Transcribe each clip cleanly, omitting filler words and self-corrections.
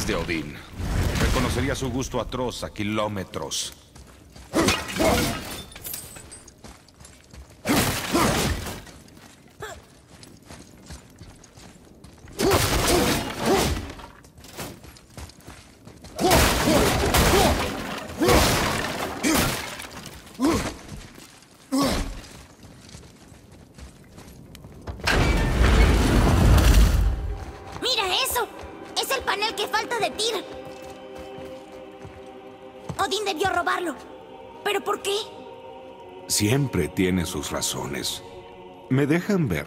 narices de Odín. Reconocería su gusto atroz a kilómetros. Odín debió robarlo. ¿Pero por qué? Siempre tiene sus razones. ¿Me dejan ver?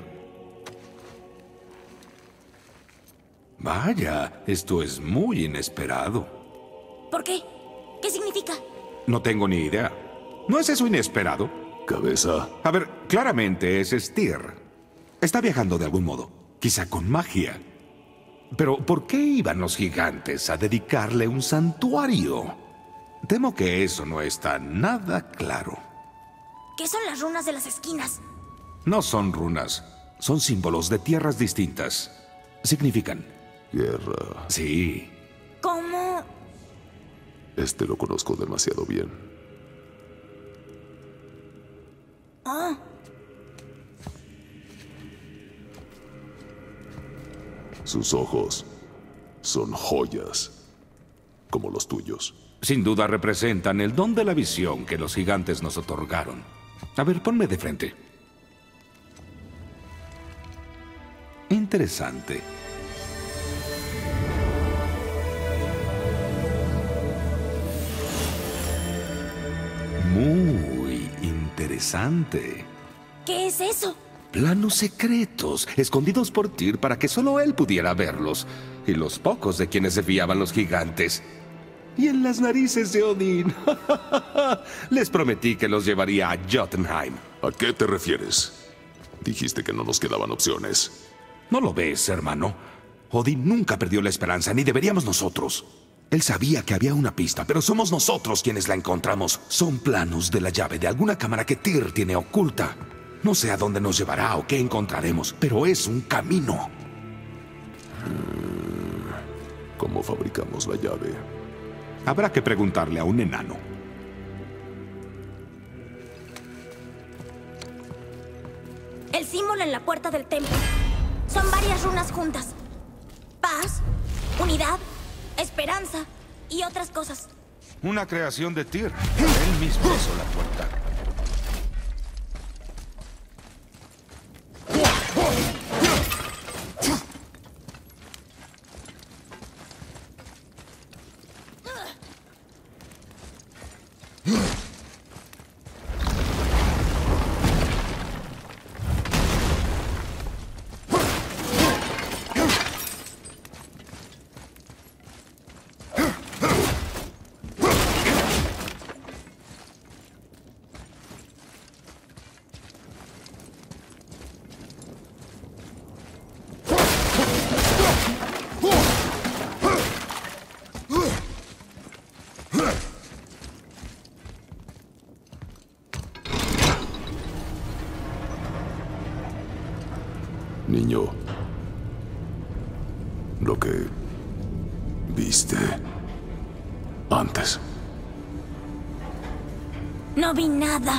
Vaya, esto es muy inesperado. ¿Por qué? ¿Qué significa? No tengo ni idea. ¿No es eso inesperado? Cabeza. A ver, claramente es Styr. Está viajando de algún modo. Quizá con magia. Pero, ¿por qué iban los gigantes a dedicarle un santuario? Temo que eso no está nada claro. ¿Qué son las runas de las esquinas? No son runas. Son símbolos de tierras distintas. Significan... guerra. Sí. ¿Cómo? Este lo conozco demasiado bien. Oh. Sus ojos son joyas, como los tuyos. Sin duda representan el don de la visión que los gigantes nos otorgaron. A ver, ponme de frente. Interesante. Muy interesante. ¿Qué es eso? Planos secretos, escondidos por Tyr para que solo él pudiera verlos. Y los pocos de quienes se fiaban los gigantes. Y en las narices de Odín. Les prometí que los llevaría a Jotunheim. ¿A qué te refieres? Dijiste que no nos quedaban opciones. ¿No lo ves, hermano? Odín nunca perdió la esperanza, ni deberíamos nosotros. Él sabía que había una pista, pero somos nosotros quienes la encontramos. Son planos de la llave de alguna cámara que Tyr tiene oculta. No sé a dónde nos llevará o qué encontraremos, pero es un camino. ¿Cómo fabricamos la llave? Habrá que preguntarle a un enano. El símbolo en la puerta del templo. Son varias runas juntas. Paz, unidad, esperanza y otras cosas. Una creación de Tyr. Él mismo hizo la puerta. Niño, lo que viste antes. No vi nada.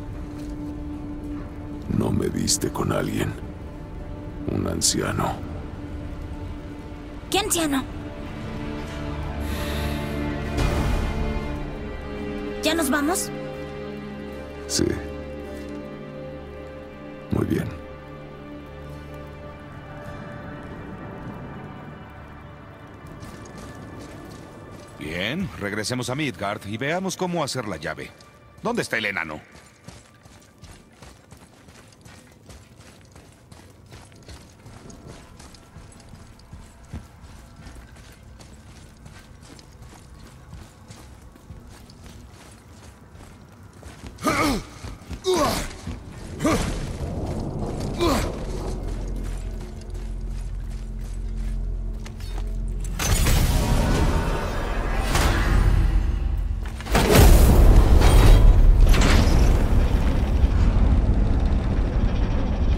No me viste con alguien. Un anciano. ¿Qué anciano? ¿Ya nos vamos? Sí. Muy bien. Bien, regresemos a Midgard y veamos cómo hacer la llave. ¿Dónde está el enano?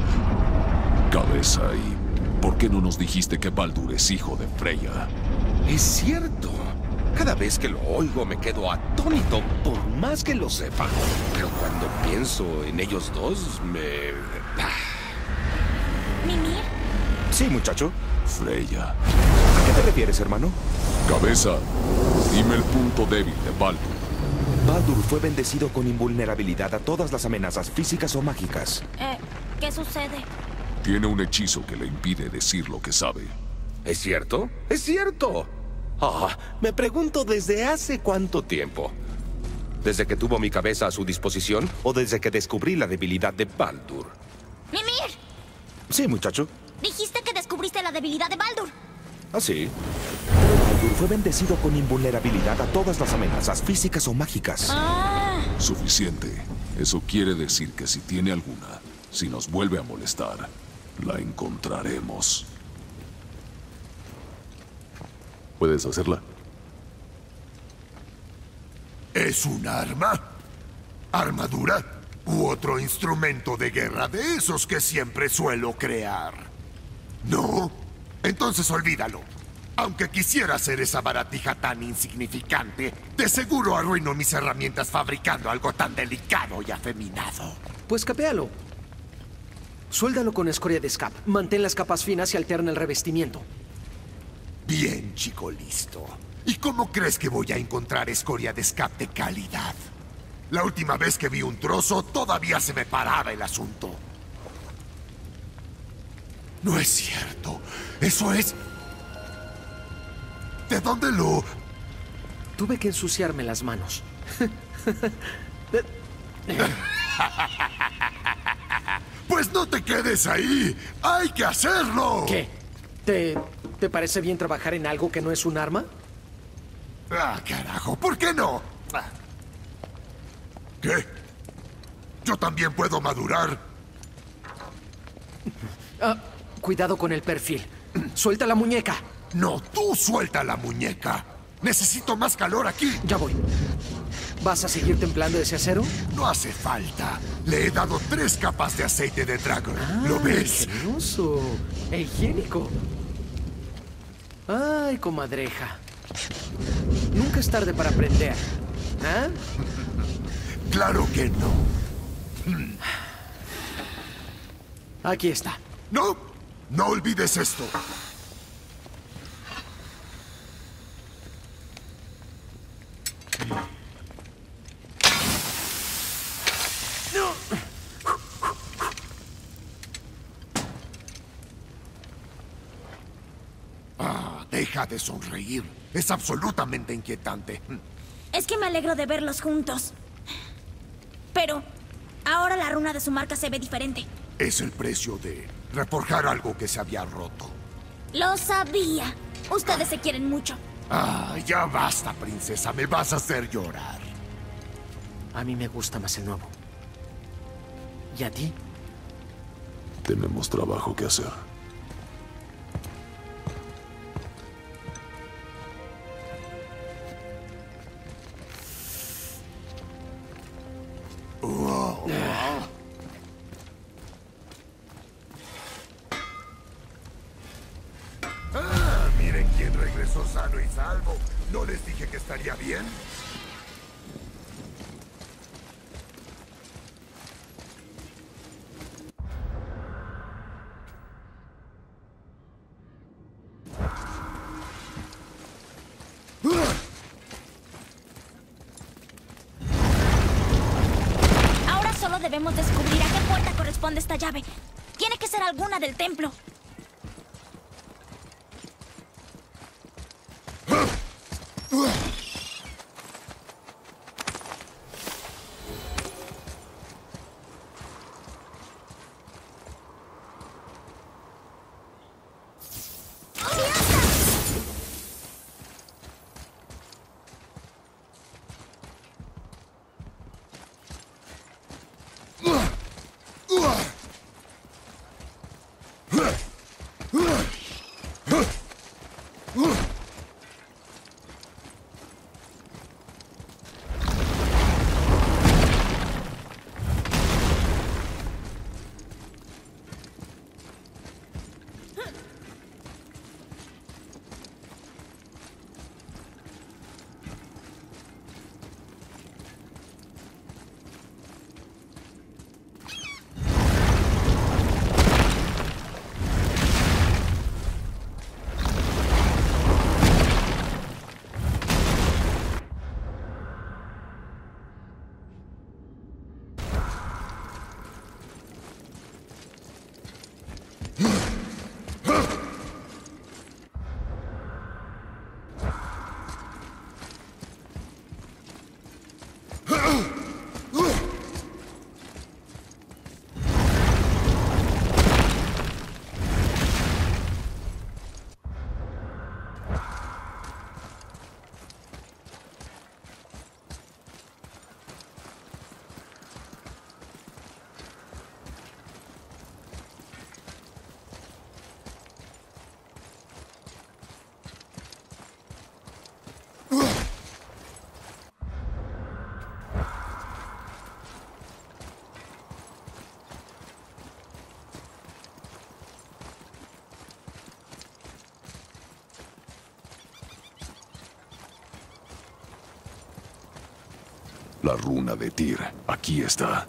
¿Y por qué no nos dijiste que Baldur es hijo de Freya? Es cierto. Cada vez que lo oigo me quedo atónito, por más que lo sepa. Pero cuando pienso en ellos dos, ¿Mimir? Sí, muchacho. Freya. ¿A qué te refieres, hermano? Cabeza, dime el punto débil de Baldur. Baldur fue bendecido con invulnerabilidad a todas las amenazas físicas o mágicas. ¿Qué sucede? Tiene un hechizo que le impide decir lo que sabe. ¿Es cierto? ¡Es cierto! Ah, me pregunto desde hace cuánto tiempo. ¿Desde que tuvo mi cabeza a su disposición o desde que descubrí la debilidad de Baldur? ¡Mimir! Sí, muchacho. Dijiste que descubriste la debilidad de Baldur. ¿Ah, sí? Pero Baldur fue bendecido con invulnerabilidad a todas las amenazas físicas o mágicas. Suficiente. Eso quiere decir que si tiene alguna, si nos vuelve a molestar, la encontraremos. ¿Puedes hacerla? ¿Es un arma? ¿Armadura? ¿U otro instrumento de guerra de esos que siempre suelo crear? ¿No? Entonces olvídalo. Aunque quisiera hacer esa baratija tan insignificante, de seguro arruino mis herramientas fabricando algo tan delicado y afeminado. Pues capéalo. Suéldalo con escoria de scap. Mantén las capas finas y alterna el revestimiento. Bien, chico listo. ¿Y cómo crees que voy a encontrar escoria de scap de calidad? La última vez que vi un trozo, todavía se me paraba el asunto. No es cierto. Eso es... ¿De dónde lo...? Tuve que ensuciarme las manos. Pues no te quedes ahí. ¡Hay que hacerlo! ¿Qué? ¿Te parece bien trabajar en algo que no es un arma? Ah, carajo, ¿por qué no? ¿Qué? ¿Yo también puedo madurar? Cuidado con el perfil. Suelta la muñeca. No, tú suelta la muñeca. Necesito más calor aquí. Ya voy. ¿Vas a seguir templando ese acero? No hace falta. Le he dado 3 capas de aceite de dragón. ¿Lo ves? Ingenioso. E higiénico. Ay, comadreja. Nunca es tarde para aprender. ¿Ah? Claro que no. Aquí está. No, no olvides esto. Deja de sonreír. Es absolutamente inquietante. Es que me alegro de verlos juntos. Pero ahora la runa de su marca se ve diferente. Es el precio de reforjar algo que se había roto. Lo sabía. Ustedes se quieren mucho. Ya basta, princesa. Me vas a hacer llorar. A mí me gusta más el nuevo. ¿Y a ti? Tenemos trabajo que hacer. Miren quién regresó sano y salvo. ¿No les dije que estaría bien? Ahora solo debemos descubrir a qué puerta corresponde esta llave. Tiene que ser alguna del templo. La runa de Tyr. Aquí está.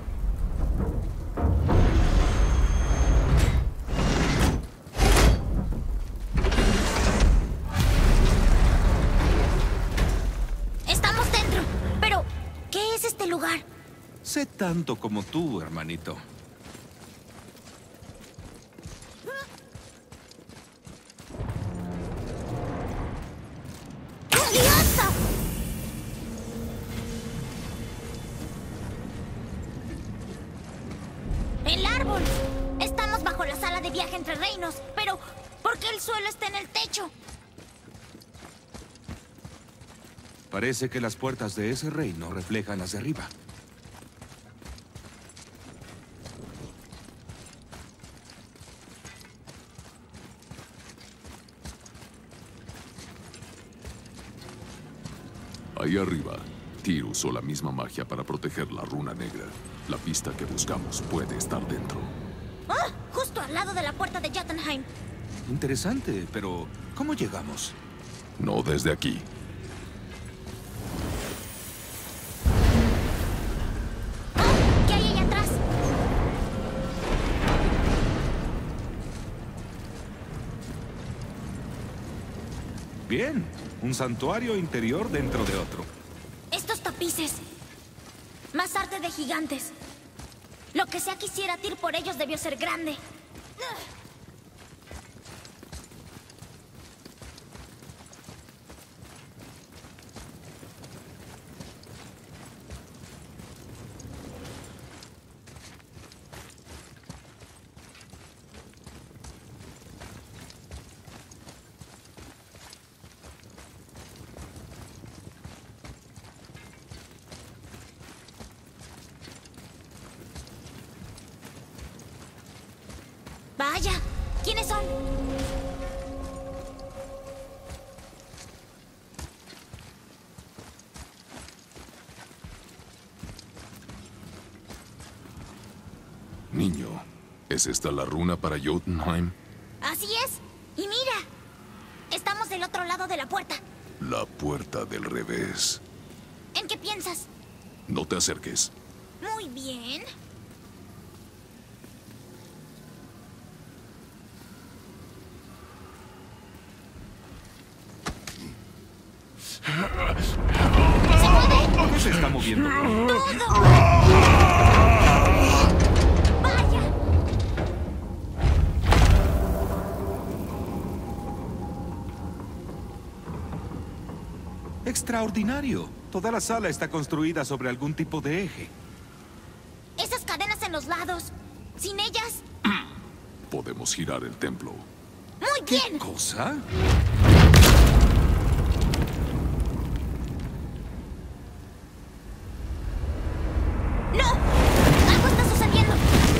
Estamos dentro. Pero, ¿qué es este lugar? Sé tanto como tú, hermanito. ¡Diosa! ¡El árbol! Estamos bajo la sala de viaje entre reinos. Pero, ¿por qué el suelo está en el techo? Parece que las puertas de ese reino reflejan las de arriba. Ahí arriba, Tyr usó la misma magia para proteger la runa negra. La pista que buscamos puede estar dentro. ¡Ah! Justo al lado de la puerta de Jotunheim. Interesante, pero ¿cómo llegamos? No desde aquí. ¡Ah! ¿Qué hay allá atrás? Bien, un santuario interior dentro de otro. Estos tapices. Más arte de gigantes. Lo que sea que hiciera Tyr por ellos debió ser grande. Vaya, ¿quiénes son? Niño, ¿es esta la runa para Jotunheim? Así es. Y mira, estamos del otro lado de la puerta. La puerta del revés. ¿En qué piensas? No te acerques. Muy bien. ¿Qué se está moviendo? ¡Todo! ¡Vaya! Extraordinario. Toda la sala está construida sobre algún tipo de eje. Esas cadenas en los lados. Sin ellas... Podemos girar el templo. ¡Muy bien! ¿Cosa? ¡No! ¡Algo está sucediendo!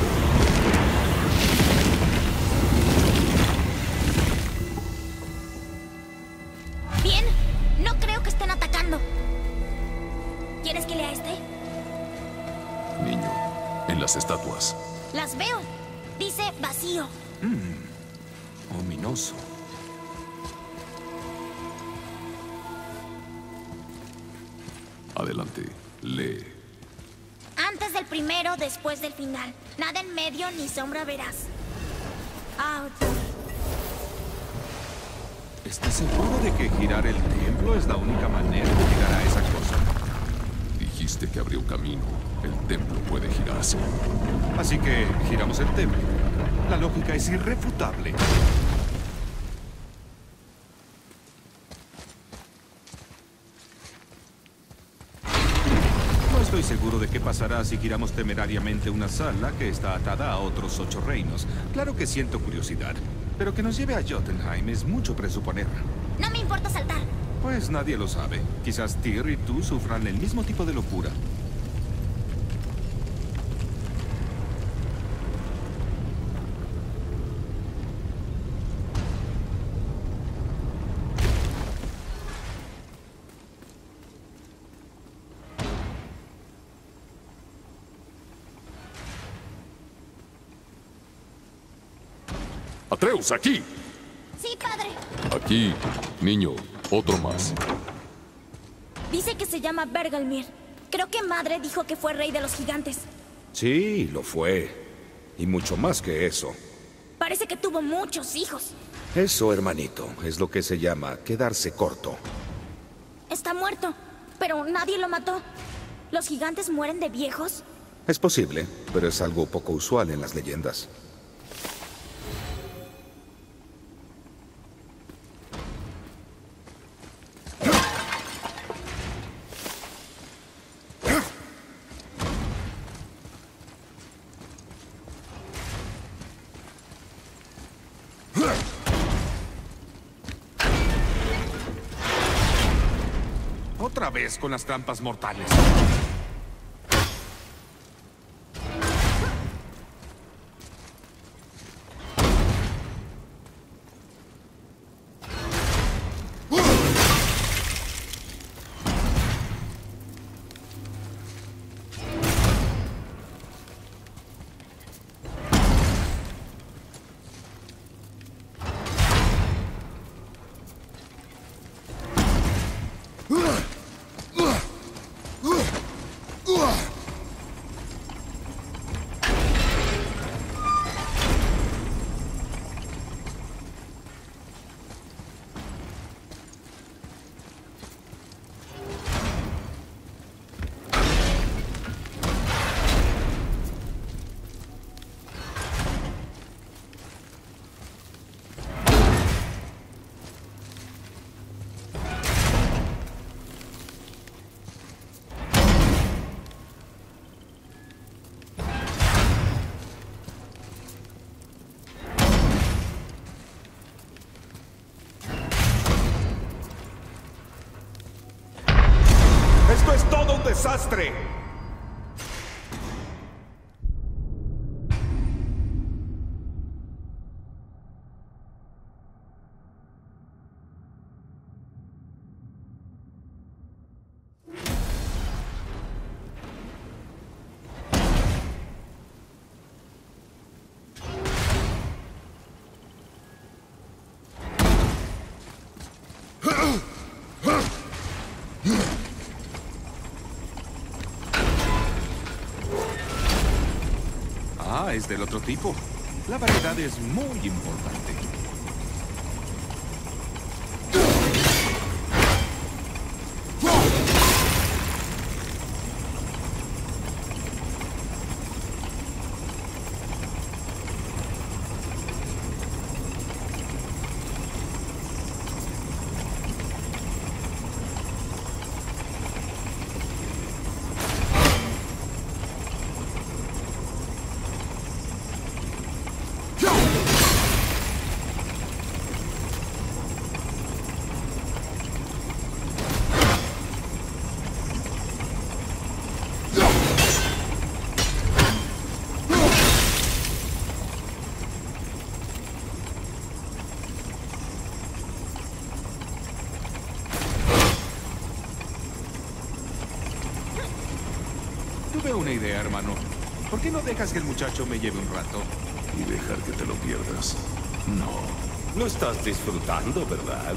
Bien, no creo que estén atacando. ¿Quieres que lea este? Niño, en las estatuas. Las veo. Dice vacío. Ominoso. Adelante, lee. Antes del primero, después del final. Nada en medio ni sombra verás. Out. ¿Estás seguro de que girar el templo es la única manera de llegar a esa cosa? Dijiste que habría un camino. El templo puede girarse. Así que giramos el templo. La lógica es irrefutable. No estoy seguro de qué pasará si giramos temerariamente una sala que está atada a otros 8 reinos. Claro que siento curiosidad, pero que nos lleve a Jotunheim es mucho presuponer. No me importa saltar. Pues nadie lo sabe. Quizás Tyr y tú sufran el mismo tipo de locura. ¡Atreus, aquí! Sí, padre. Aquí, niño, otro más. Dice que se llama Bergelmir. Creo que Madre dijo que fue rey de los gigantes. Sí, lo fue. Y mucho más que eso. Parece que tuvo muchos hijos. Eso, hermanito, es lo que se llama quedarse corto. Está muerto, pero nadie lo mató. ¿Los gigantes mueren de viejos? Es posible, pero es algo poco usual en las leyendas. Otra vez con las trampas mortales. ¡Esto es todo un desastre! Ah, es del otro tipo. La variedad es muy importante. Tuve una idea, hermano. ¿Por qué no dejas que el muchacho me lleve un rato? Y dejar que te lo pierdas. No. Lo estás disfrutando, ¿verdad?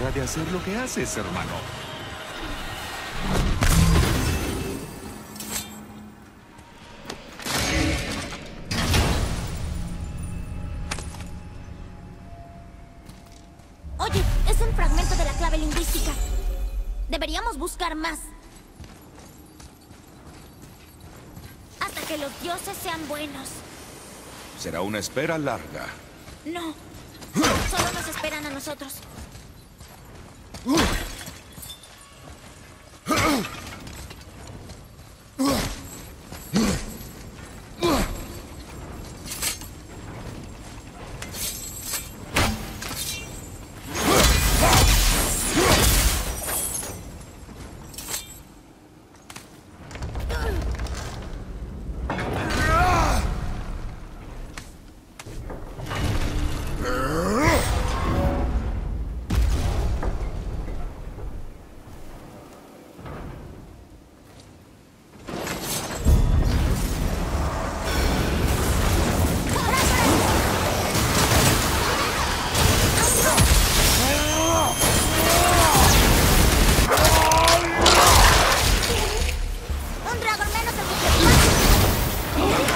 manera de hacer lo que haces, hermano. Oye, es un fragmento de la clave lingüística. Deberíamos buscar más. Hasta que los dioses sean buenos. Será una espera larga. No. Solo nos esperan a nosotros. Un dragón menos en mi preocupación.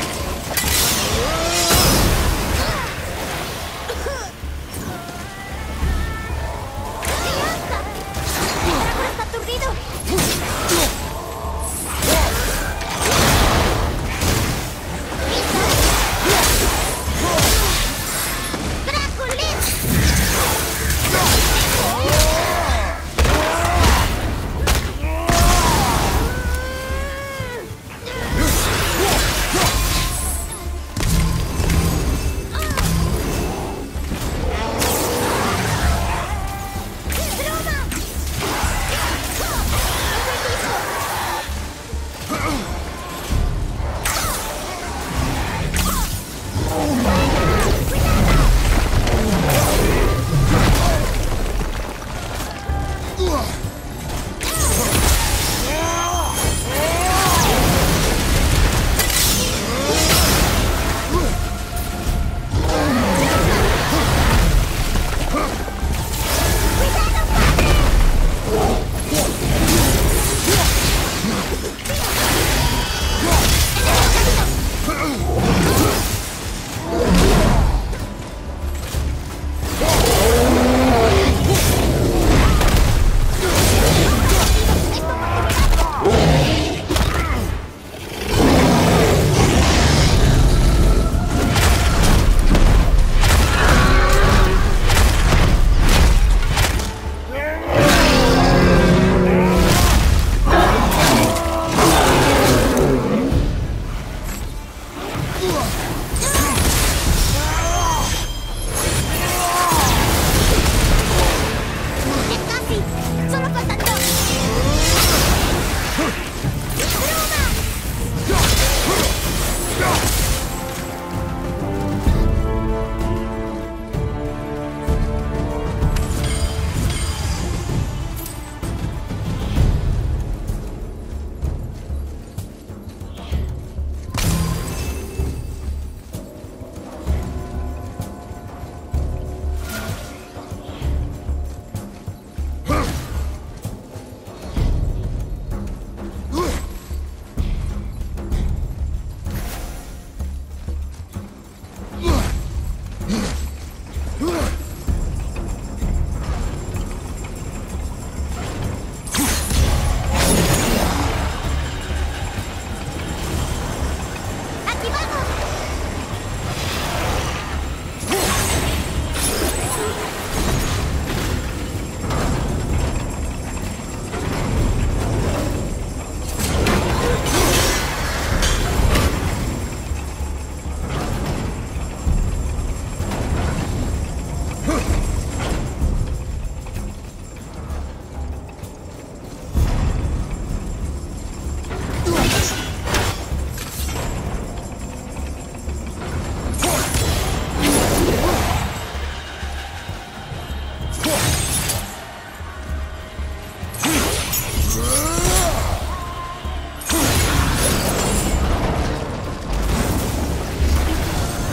¡Basta! ¡El dragón está aturdido! ¡Draculín!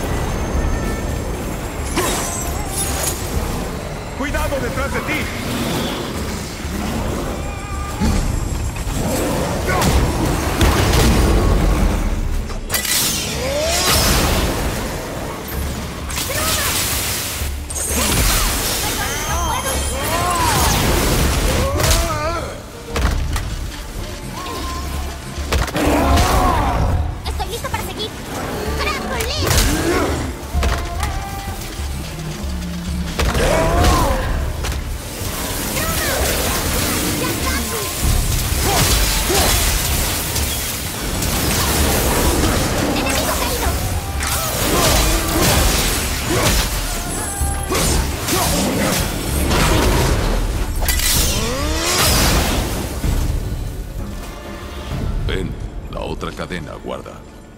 ¡Cuidado detrás de ti! cadena, guarda.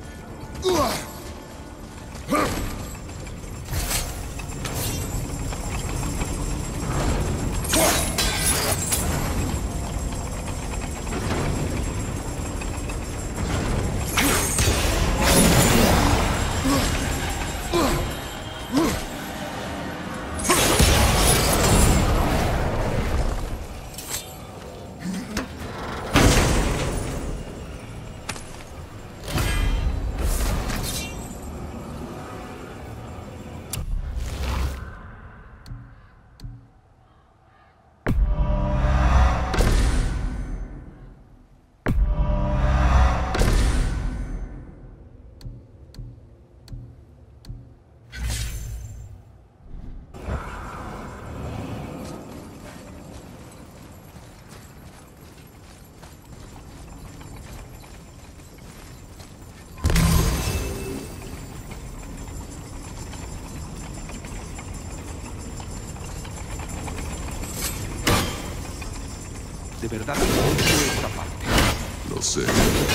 De verdad, odio esta parte. Lo sé.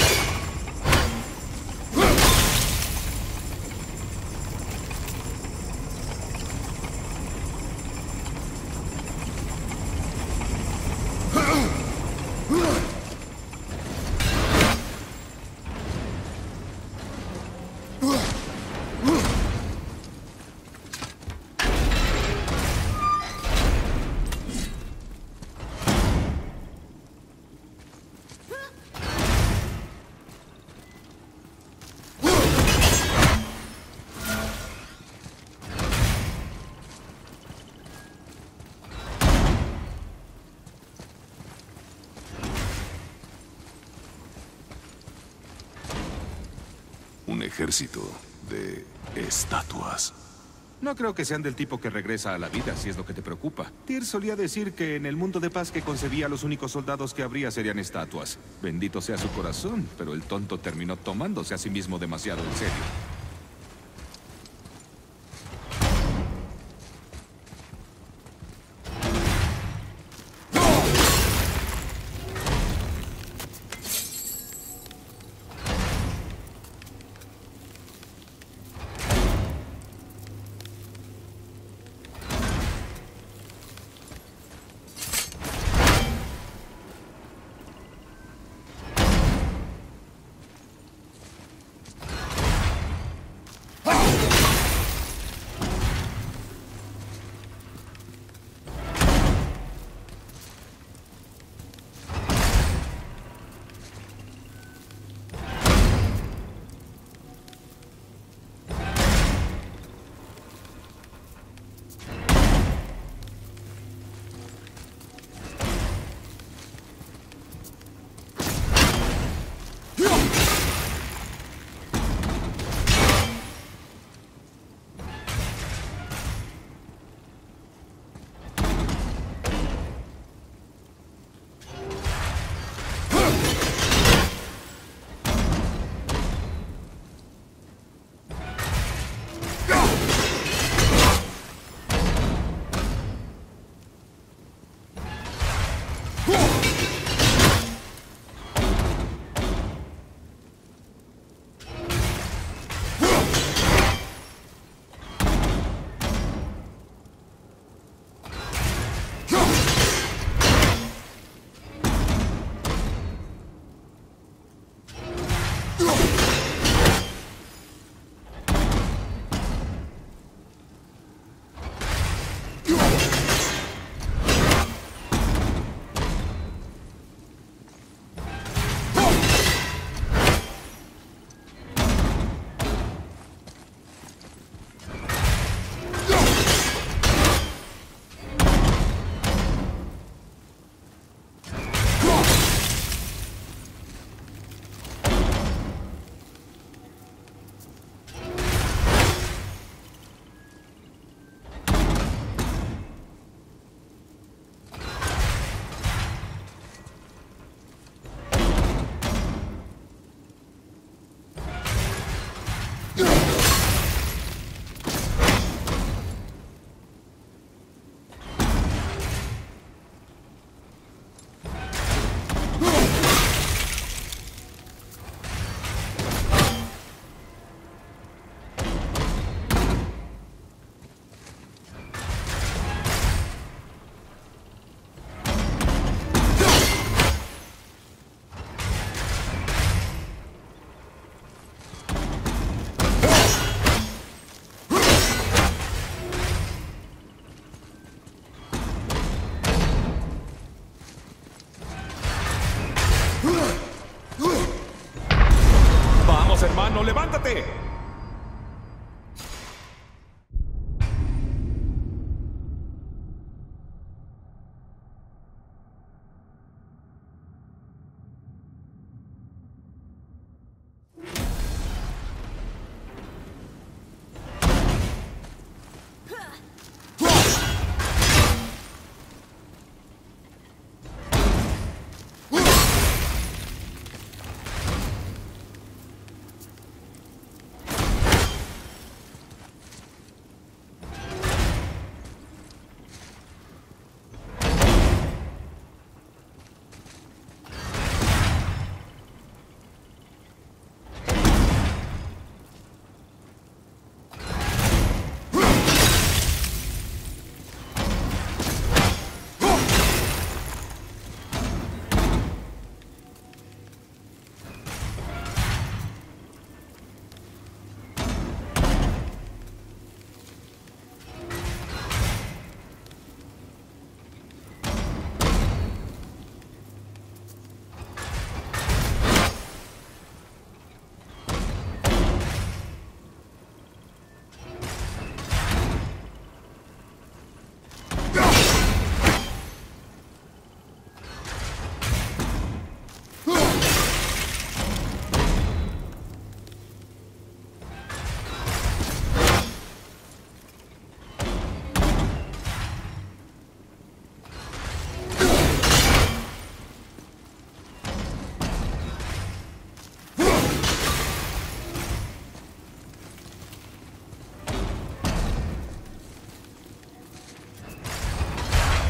Un ejército de estatuas. No creo que sean del tipo que regresa a la vida, si es lo que te preocupa. Tyr solía decir que en el mundo de paz que concebía, los únicos soldados que habría serían estatuas. Bendito sea su corazón, pero el tonto terminó tomándose a sí mismo demasiado en serio.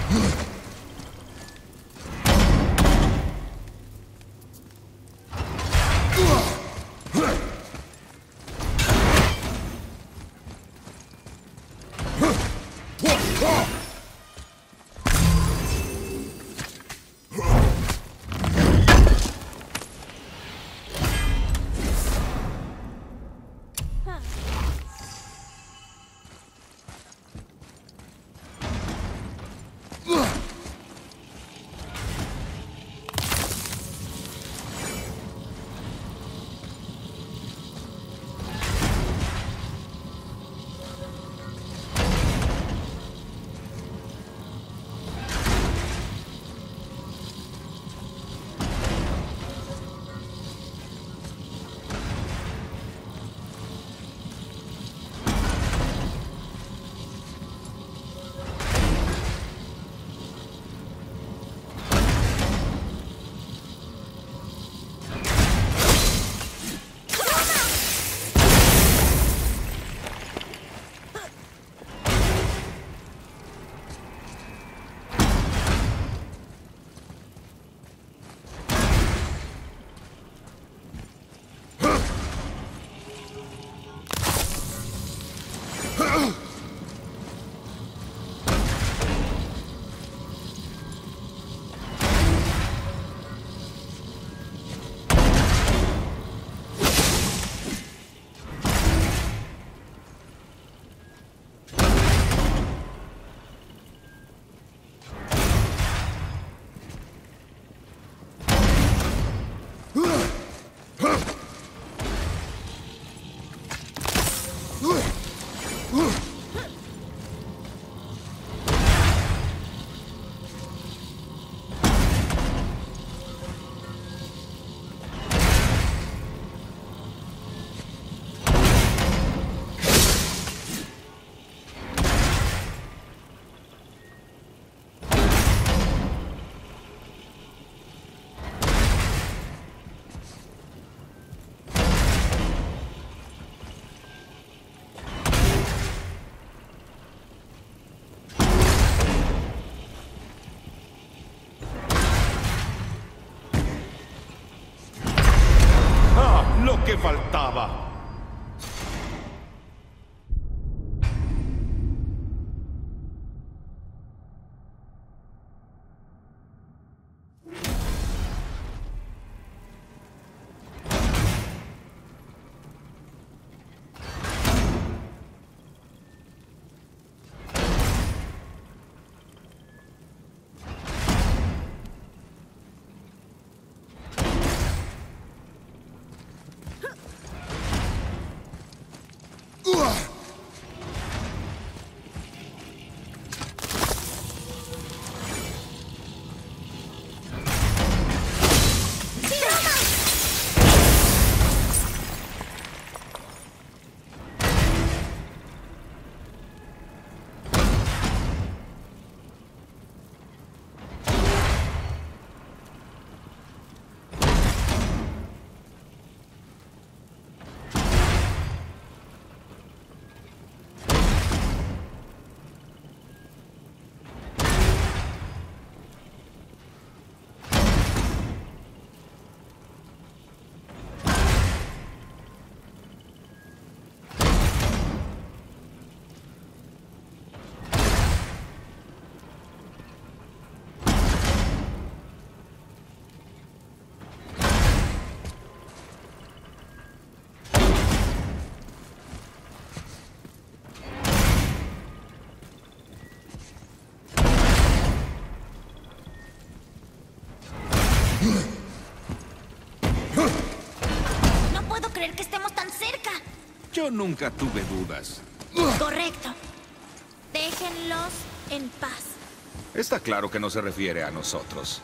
que faltaba. No puedo creer que estemos tan cerca. Yo nunca tuve dudas. Correcto. Déjenlos en paz. Está claro que no se refiere a nosotros.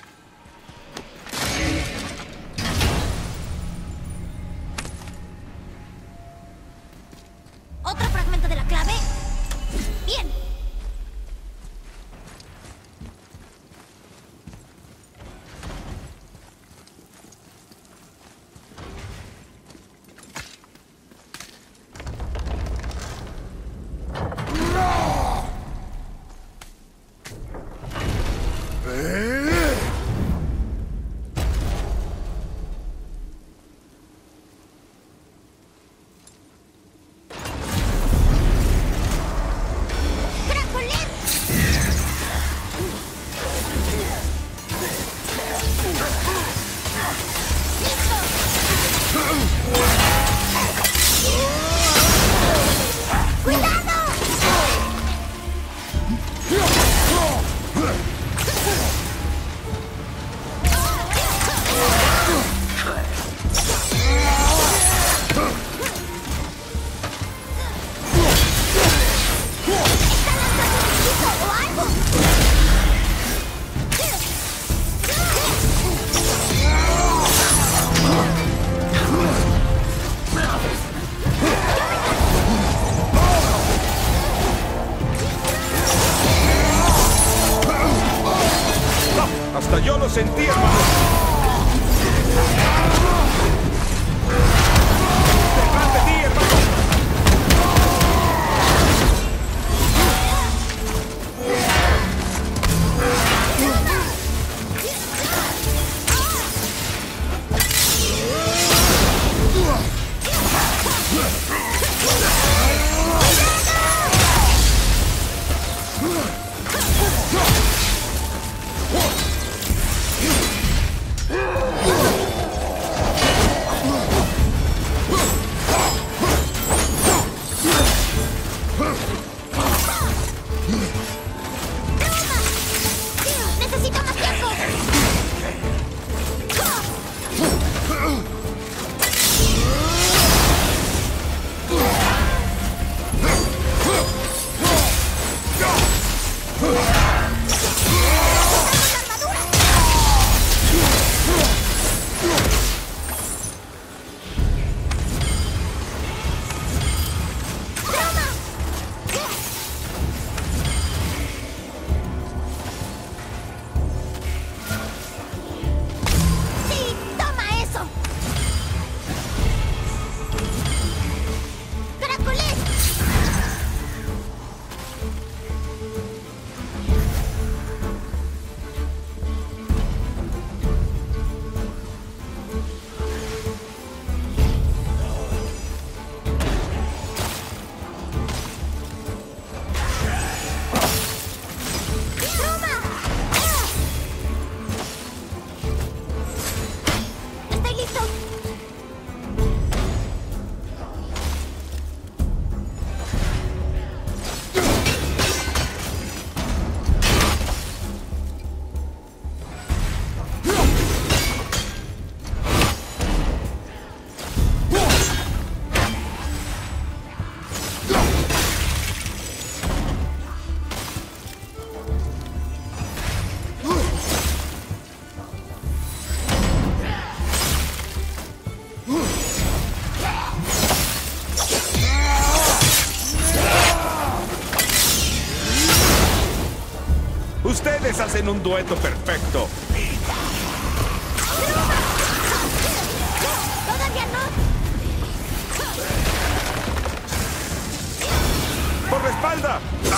¿Otro fragmento de la clave? Bien. Confiamos en ti, hermano. Detrás de ti, hermano. ¡Necesito más tiempo! ¡Sí! ¡Toma eso! ¡Caracoles! ¡Toma! ¡Estoy listo! Ustedes hacen un dueto perfecto. ¡Todavía no! ¡Por la espalda!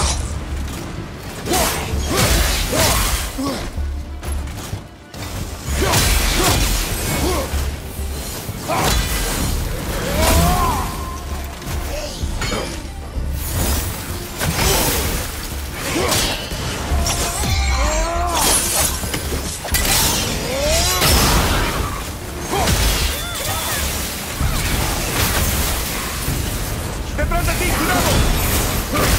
¡Detrás de ti! ¡Cuidado!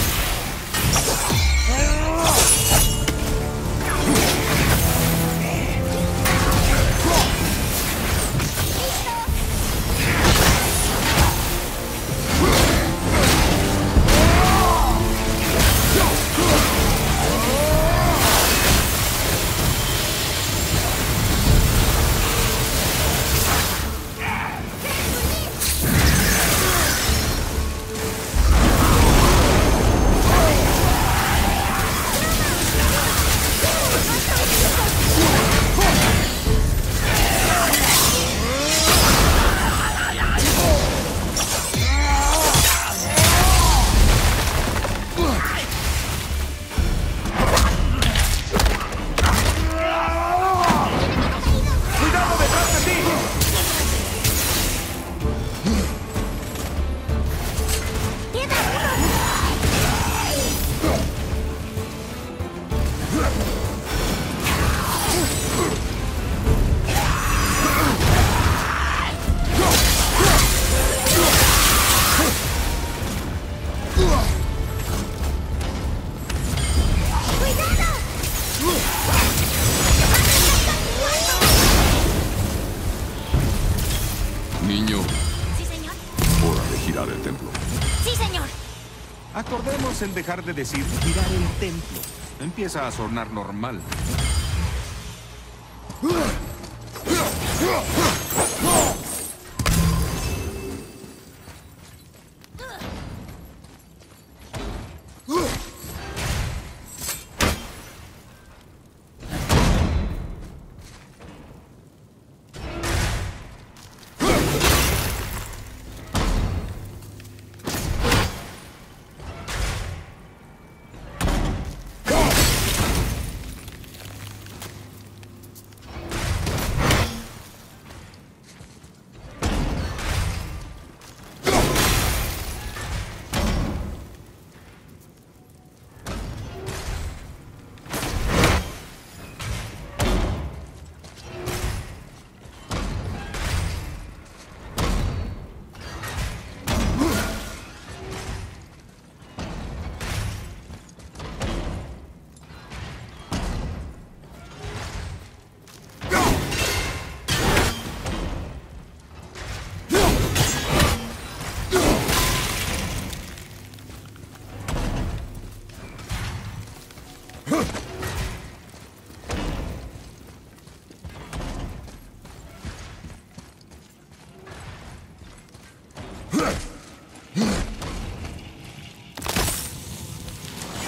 ¡Cuidado detrás de ti! ¡Queda Niño, Sí, señor. hora de girar el templo. Sí, señor. Acordemos en dejar de decir girar el templo. Empieza a sonar normal.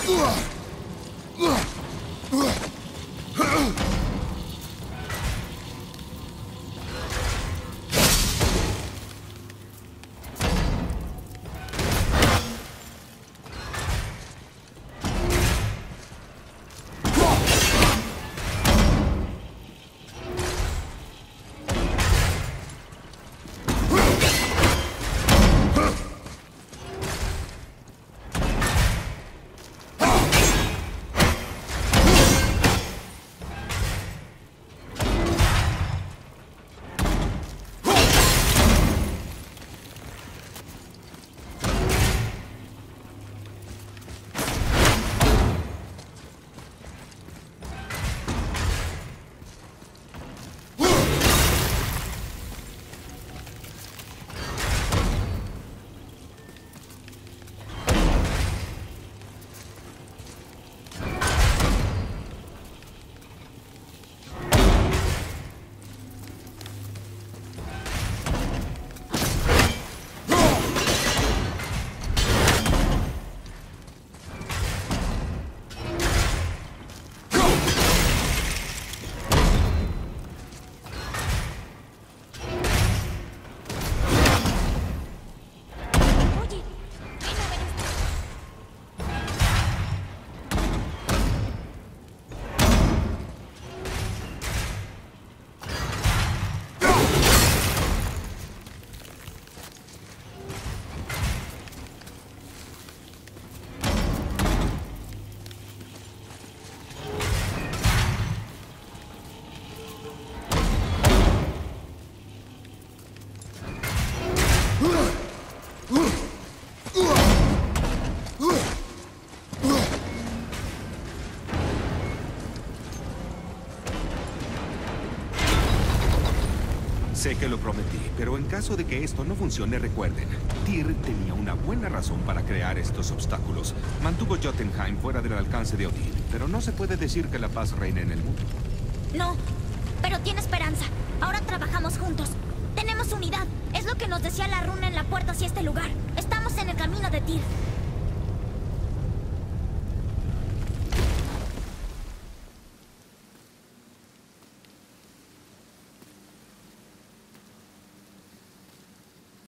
Sé que lo prometí, pero en caso de que esto no funcione, recuerden, Tyr tenía una buena razón para crear estos obstáculos. Mantuvo Jotunheim fuera del alcance de Odín, pero no se puede decir que la paz reine en el mundo. No, pero tiene esperanza. Ahora trabajamos juntos. Tenemos unidad. Es lo que nos decía la runa en la puerta hacia este lugar. Estamos en el camino de Tyr.